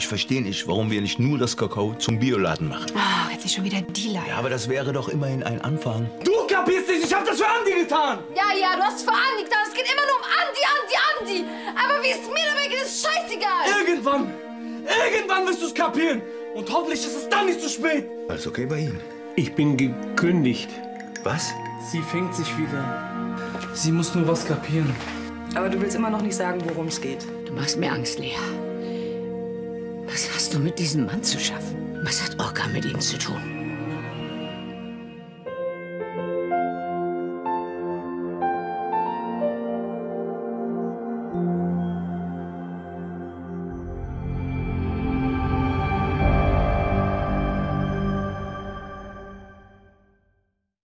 Ich verstehe nicht, warum wir nicht nur das Kakao zum Bioladen machen. Ach, jetzt ist schon wieder die Leier. Ja, aber das wäre doch immerhin ein Anfang. Du kapierst nicht, ich hab das für Andi getan! Ja, du hast für Andi getan. Es geht immer nur um Andi. Aber wie es mir dabei geht, ist scheißegal. Irgendwann wirst du es kapieren. Und hoffentlich ist es dann nicht zu spät. Alles okay bei Ihnen? Ich bin gekündigt. Was? Sie fängt sich wieder. Sie muss nur was kapieren. Aber du willst immer noch nicht sagen, worum es geht. Du machst mir Angst, Lea. Was hast du mit diesem Mann zu schaffen? Was hat Orca mit ihm zu tun?